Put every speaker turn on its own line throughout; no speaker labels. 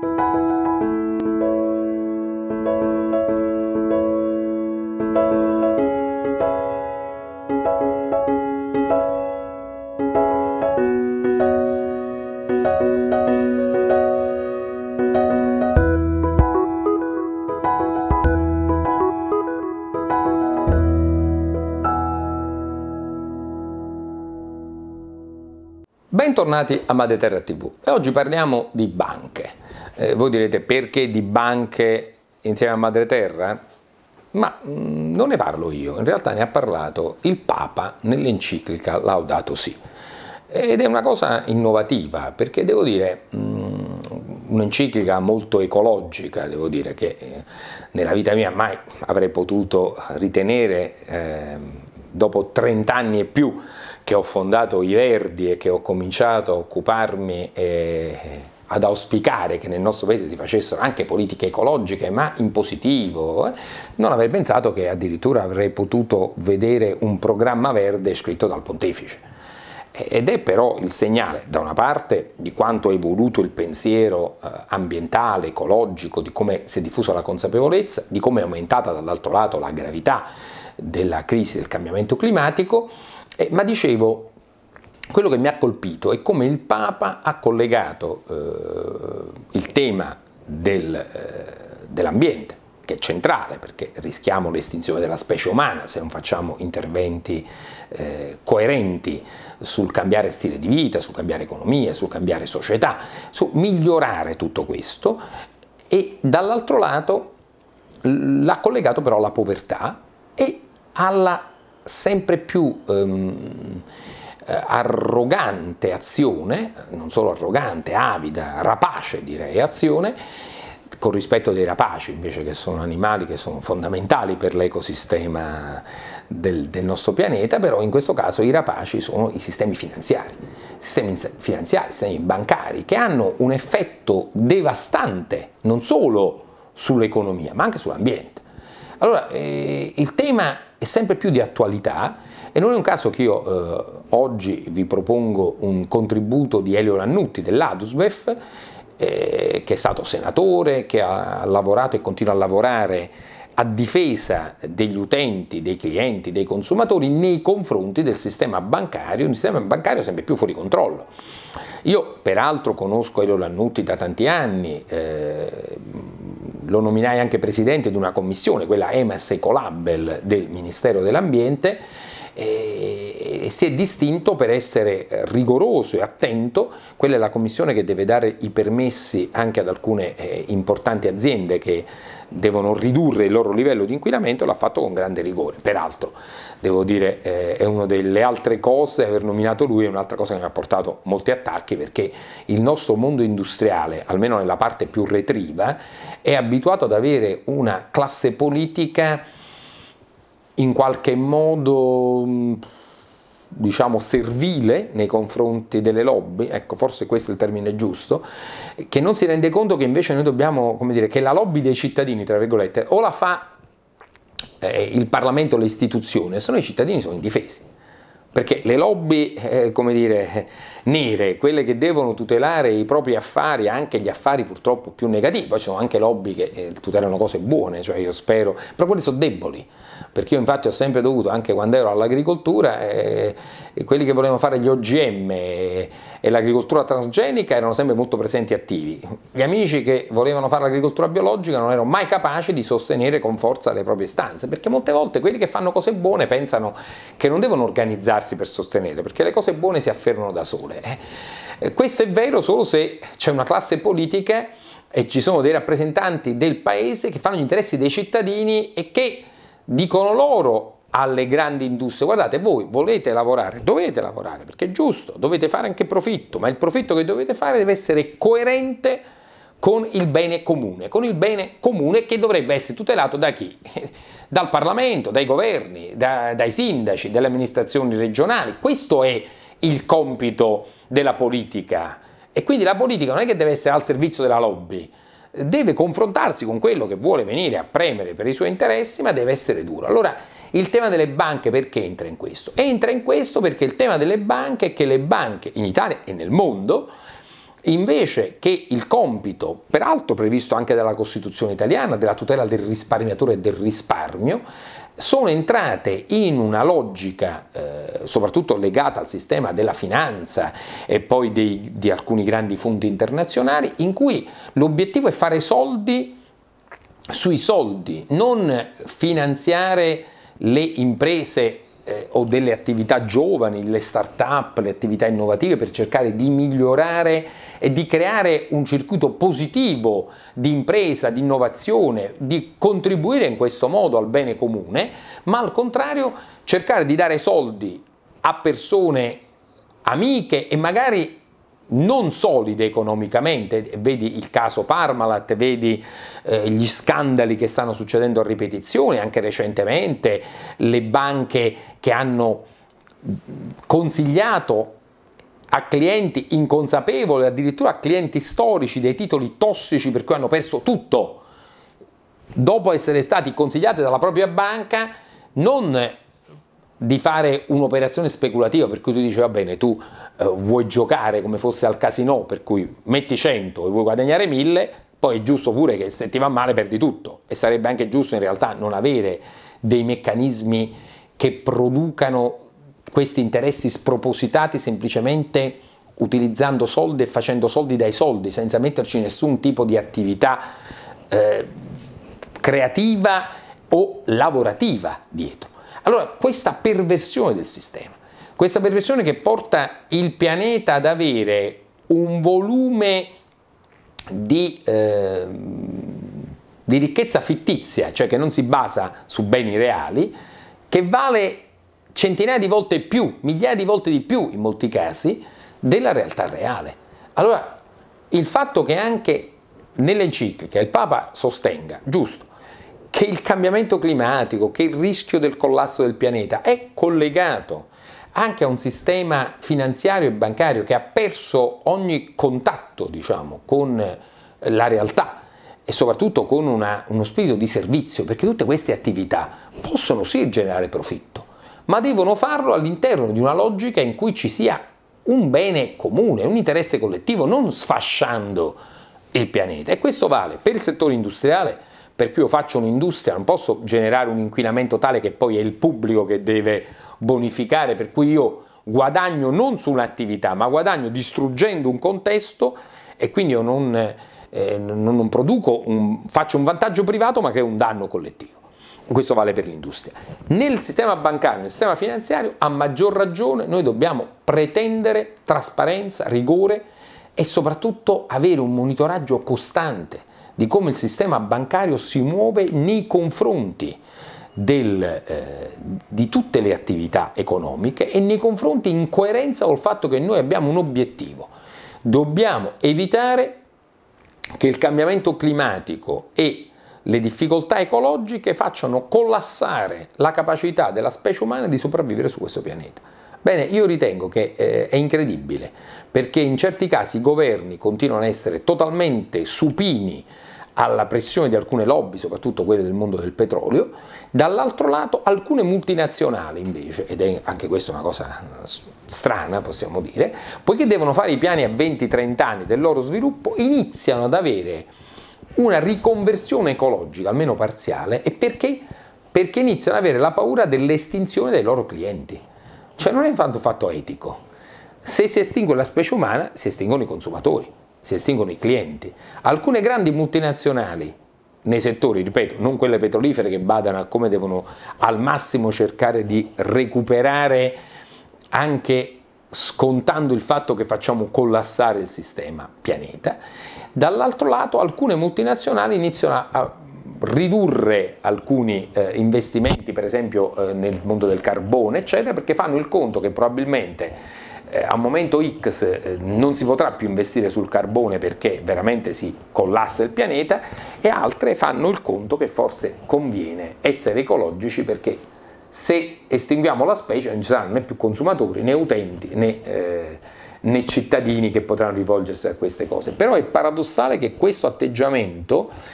Bentornati a Madre Terra TV e oggi parliamo di banche. Voi direte perché di banche insieme a Madre Terra? Ma non ne parlo io, in realtà ne ha parlato il Papa nell'enciclica Laudato Si. Ed è una cosa innovativa perché devo dire un'enciclica molto ecologica, devo dire che nella vita mia mai avrei potuto ritenere dopo 30 anni e più che ho fondato i Verdi e che ho cominciato a occuparmi ad auspicare che nel nostro paese si facessero anche politiche ecologiche, ma in positivo, non avrei pensato che addirittura avrei potuto vedere un programma verde scritto dal Pontefice. Ed è però il segnale, da una parte, di quanto è evoluto il pensiero ambientale, ecologico, di come si è diffusa la consapevolezza, di come è aumentata dall'altro lato la gravità della crisi del cambiamento climatico, ma dicevo, quello che mi ha colpito è come il Papa ha collegato il tema dell'ambiente, che è centrale perché rischiamo l'estinzione della specie umana se non facciamo interventi coerenti sul cambiare stile di vita, sul cambiare economia, sul cambiare società, su migliorare tutto questo, e dall'altro lato l'ha collegato però alla povertà e alla sempre più arrogante azione, non solo arrogante, avida, rapace direi azione, con rispetto dei rapaci invece, che sono animali che sono fondamentali per l'ecosistema del nostro pianeta, però in questo caso i rapaci sono i sistemi finanziari, sistemi bancari, che hanno un effetto devastante non solo sull'economia ma anche sull'ambiente. Allora il tema è sempre più di attualità e non è un caso che io oggi vi propongo un contributo di Elio Lannutti dell'Adusbef, che è stato senatore, che ha lavorato e continua a lavorare a difesa degli utenti, dei clienti, dei consumatori nei confronti del sistema bancario, un sistema bancario sempre più fuori controllo. Io peraltro conosco Elio Lannutti da tanti anni, lo nominai anche presidente di una commissione, quella EMAS Ecolabel del Ministero dell'Ambiente, e si è distinto per essere rigoroso e attento. Quella è la commissione che deve dare i permessi anche ad alcune importanti aziende che devono ridurre il loro livello di inquinamento, l'ha fatto con grande rigore. Peraltro, devo dire, è una delle altre cose, aver nominato lui è un'altra cosa che mi ha portato molti attacchi, perché il nostro mondo industriale, almeno nella parte più retriva, è abituato ad avere una classe politica in qualche modo, diciamo, servile nei confronti delle lobby, ecco, forse questo è il termine giusto, che non si rende conto che invece noi dobbiamo, come dire, che la lobby dei cittadini, tra virgolette, o la fa il Parlamento o le istituzioni, se no i cittadini sono indifesi. Perché le lobby, come dire, nere, quelle che devono tutelare i propri affari, anche gli affari purtroppo più negativi, poi ci sono anche lobby che tutelano cose buone, cioè io spero, però quelli sono deboli, perché io infatti ho sempre dovuto, anche quando ero all'agricoltura, quelli che volevano fare gli OGM e l'agricoltura transgenica erano sempre molto presenti e attivi. Gli amici che volevano fare l'agricoltura biologica non erano mai capaci di sostenere con forza le proprie istanze, perché molte volte quelli che fanno cose buone pensano che non devono organizzarsi per sostenere, perché le cose buone si affermano da sole. Questo è vero solo se c'è una classe politica e ci sono dei rappresentanti del paese che fanno gli interessi dei cittadini e che dicono loro alle grandi industrie: guardate, voi volete lavorare, dovete lavorare perché è giusto, dovete fare anche profitto, ma il profitto che dovete fare deve essere coerente con il bene comune che dovrebbe essere tutelato da chi? Dal Parlamento, dai governi, dai sindaci, dalle amministrazioni regionali. Questo è il compito della politica, e quindi la politica non è che deve essere al servizio della lobby, deve confrontarsi con quello che vuole venire a premere per i suoi interessi, ma deve essere duro. Allora, il tema delle banche perché entra in questo? Entra in questo perché il tema delle banche è che le banche in Italia e nel mondo invece che il compito, peraltro previsto anche dalla Costituzione italiana, della tutela del risparmiatore e del risparmio, sono entrate in una logica soprattutto legata al sistema della finanza e poi di alcuni grandi fondi internazionali, in cui l'obiettivo è fare soldi sui soldi, non finanziare le imprese o delle attività giovani, le start-up, le attività innovative, per cercare di migliorare e di creare un circuito positivo di impresa, di innovazione, di contribuire in questo modo al bene comune, ma al contrario cercare di dare soldi a persone amiche e magari non solide economicamente. Vedi il caso Parmalat, vedi gli scandali che stanno succedendo a ripetizione, anche recentemente le banche che hanno consigliato a clienti inconsapevoli, addirittura a clienti storici, dei titoli tossici per cui hanno perso tutto, dopo essere stati consigliati dalla propria banca non di fare un'operazione speculativa per cui tu dici va bene, tu vuoi giocare come fosse al casino, per cui metti 100 e vuoi guadagnare 1000, poi è giusto pure che se ti va male perdi tutto, e sarebbe anche giusto in realtà non avere dei meccanismi che producano questi interessi spropositati semplicemente utilizzando soldi e facendo soldi dai soldi, senza metterci nessun tipo di attività creativa o lavorativa dietro. Allora, questa perversione del sistema, questa perversione che porta il pianeta ad avere un volume di ricchezza fittizia, cioè che non si basa su beni reali, che vale centinaia di volte più, migliaia di volte di più in molti casi, della realtà reale. Allora, il fatto che anche nell'enciclica il Papa sostenga, giusto, che il cambiamento climatico, che il rischio del collasso del pianeta è collegato anche a un sistema finanziario e bancario che ha perso ogni contatto, diciamo, con la realtà e soprattutto con uno spirito di servizio, perché tutte queste attività possono sì generare profitto, ma devono farlo all'interno di una logica in cui ci sia un bene comune, un interesse collettivo, non sfasciando il pianeta. E questo vale per il settore industriale, per cui io faccio un'industria, non posso generare un inquinamento tale che poi è il pubblico che deve bonificare, per cui io guadagno non su un'attività, ma guadagno distruggendo un contesto, e quindi io non produco, faccio un vantaggio privato ma creo un danno collettivo. Questo vale per l'industria. Nel sistema bancario, nel sistema finanziario, a maggior ragione noi dobbiamo pretendere trasparenza, rigore e soprattutto avere un monitoraggio costante di come il sistema bancario si muove nei confronti di tutte le attività economiche e nei confronti in coerenza col fatto che noi abbiamo un obiettivo. Dobbiamo evitare che il cambiamento climatico e le difficoltà ecologiche facciano collassare la capacità della specie umana di sopravvivere su questo pianeta. Bene, io ritengo che è incredibile, perché in certi casi i governi continuano a essere totalmente supini alla pressione di alcune lobby, soprattutto quelle del mondo del petrolio, dall'altro lato alcune multinazionali invece, ed è anche questa una cosa strana possiamo dire, poiché devono fare i piani a 20-30 anni del loro sviluppo, iniziano ad avere una riconversione ecologica, almeno parziale, e perché? Perché iniziano ad avere la paura dell'estinzione dei loro clienti. Cioè non è un fatto etico. Se si estingue la specie umana, si estinguono i consumatori, si estinguono i clienti. Alcune grandi multinazionali nei settori, ripeto, non quelle petrolifere che badano a come devono al massimo cercare di recuperare, anche scontando il fatto che facciamo collassare il sistema pianeta, dall'altro lato alcune multinazionali iniziano a ridurre alcuni investimenti, per esempio nel mondo del carbone, eccetera, perché fanno il conto che probabilmente a un momento X non si potrà più investire sul carbone perché veramente si collassa il pianeta, e altre fanno il conto che forse conviene essere ecologici perché se estinguiamo la specie non ci saranno né più consumatori, né utenti, né cittadini che potranno rivolgersi a queste cose. Però è paradossale che questo atteggiamento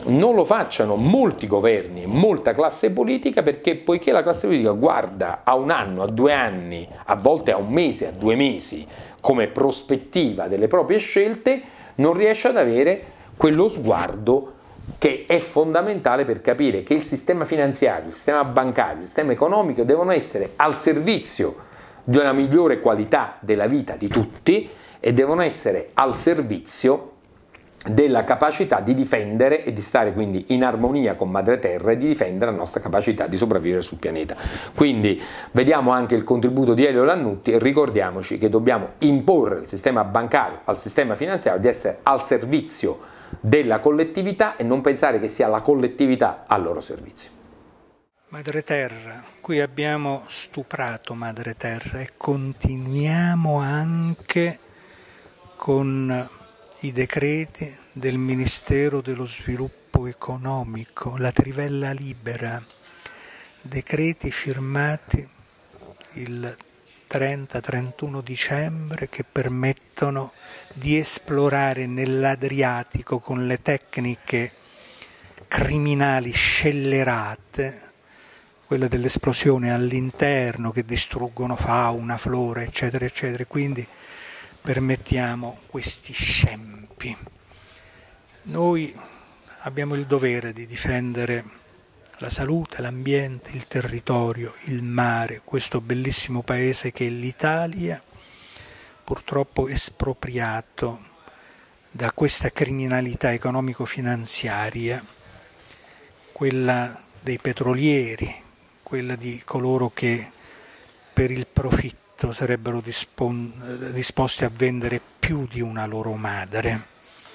non lo facciano molti governi e molta classe politica, perché poiché la classe politica guarda a 1 anno, a 2 anni, a volte a 1 mese, a 2 mesi come prospettiva delle proprie scelte, non riesce ad avere quello sguardo che è fondamentale per capire che il sistema finanziario, il sistema bancario, il sistema economico devono essere al servizio di una migliore qualità della vita di tutti e devono essere al servizio della capacità di difendere e di stare quindi in armonia con Madre Terra e di difendere la nostra capacità di sopravvivere sul pianeta. Quindi vediamo anche il contributo di Elio Lannutti e ricordiamoci che dobbiamo imporre al sistema bancario, al sistema finanziario di essere al servizio della collettività e non pensare che sia la collettività al loro servizio.
Madre Terra, qui abbiamo stuprato Madre Terra e continuiamo anche con i decreti del Ministero dello Sviluppo Economico, la trivella libera, decreti firmati il 30-31 dicembre che permettono di esplorare nell'Adriatico con le tecniche criminali scellerate, quella dell'esplosione all'interno che distruggono fauna, flora, eccetera, eccetera. Quindi permettiamo questi scempi. Noi abbiamo il dovere di difendere la salute, l'ambiente, il territorio, il mare, questo bellissimo paese che è l'Italia, purtroppo espropriato da questa criminalità economico-finanziaria, quella dei petrolieri, quella di coloro che per il profitto sarebbero disposti a vendere più di una loro madre.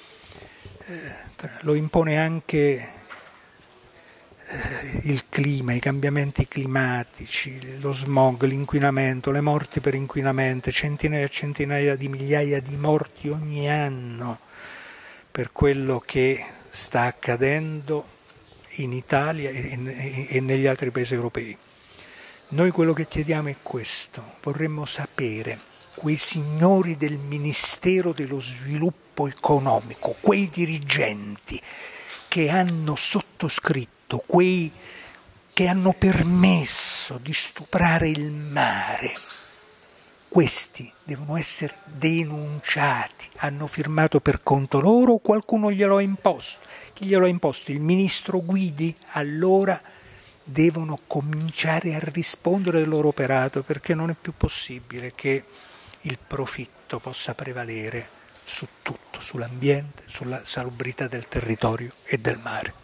Lo impone anche il clima, i cambiamenti climatici, lo smog, l'inquinamento, le morti per inquinamento, centinaia e centinaia di migliaia di morti ogni anno per quello che sta accadendo in Italia e negli altri paesi europei. Noi quello che chiediamo è questo: vorremmo sapere, quei signori del Ministero dello Sviluppo Economico, quei dirigenti che hanno sottoscritto, quei che hanno permesso di stuprare il mare, questi devono essere denunciati. Hanno firmato per conto loro o qualcuno glielo ha imposto? Chi glielo ha imposto? Il ministro Guidi? Allora devono cominciare a rispondere del loro operato, perché non è più possibile che il profitto possa prevalere su tutto, sull'ambiente, sulla salubrità del territorio e del mare.